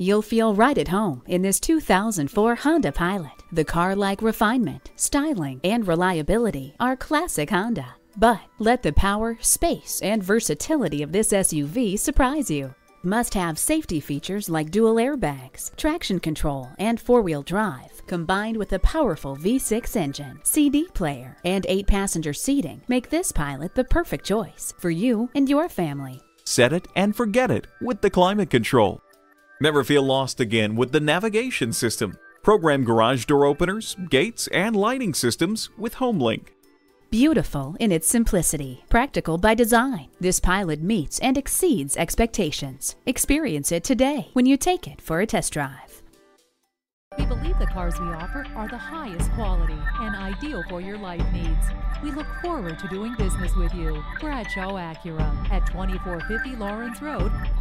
You'll feel right at home in this 2004 Honda Pilot. The car-like refinement, styling, and reliability are classic Honda. But let the power, space, and versatility of this SUV surprise you. Must-have safety features like dual airbags, traction control, and four-wheel drive, combined with a powerful V6 engine, CD player, and 8-passenger seating, make this Pilot the perfect choice for you and your family. Set it and forget it with the climate control. Never feel lost again with the navigation system. Program garage door openers, gates, and lighting systems with HomeLink. Beautiful in its simplicity, practical by design, this Pilot meets and exceeds expectations. Experience it today when you take it for a test drive. We believe the cars we offer are the highest quality and ideal for your life needs. We look forward to doing business with you. Bradshaw Acura at 2450 Lawrence Road,